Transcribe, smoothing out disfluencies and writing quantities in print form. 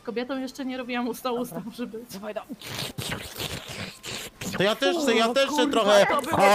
kobietą jeszcze nie robiłam usta, może być. Dawaj, To ja też chcę kurwa, trochę... to było-